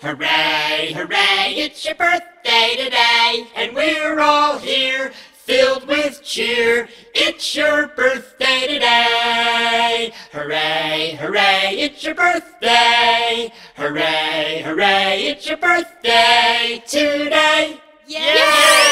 Hooray, hooray, it's your birthday today, and we're all here, filled with cheer. It's your birthday today. Hooray, hooray, it's your birthday. Hooray, hooray, it's your birthday today. Yay!